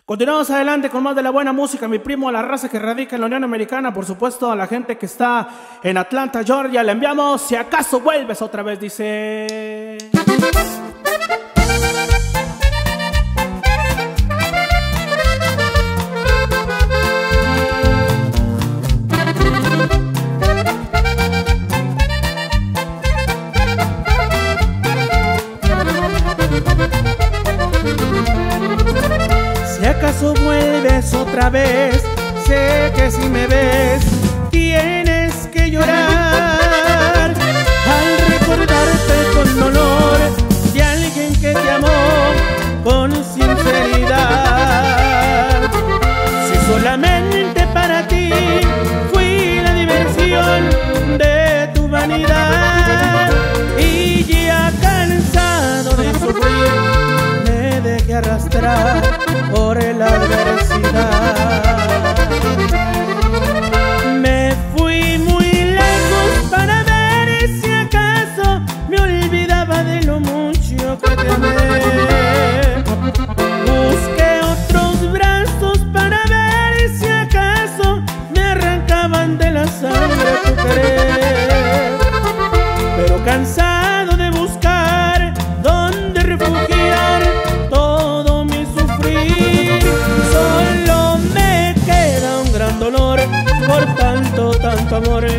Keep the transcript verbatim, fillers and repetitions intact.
Continuamos adelante con más de la buena música, mi primo, a la raza que radica en la Unión Americana, por supuesto a la gente que está en Atlanta, Georgia, le enviamos Si acaso vuelves otra vez, dice... Si acaso vuelves otra vez, sé que si me ves tienes que llorar al recordarte con dolor de alguien que te amó con sinceridad. Si solamente para ti fui la diversión de tu vanidad y ya cansado de sufrir me dejé arrastrar por la adversidad. Me fui muy lejos para ver si acaso me olvidaba de lo mucho que te amé. Busqué otros brazos para ver si acaso me arrancaban de la sangre tu querer. Pero cansado de buscar dónde refugiar todo mi sufrir, solo me queda un gran dolor por tanto, tanto amor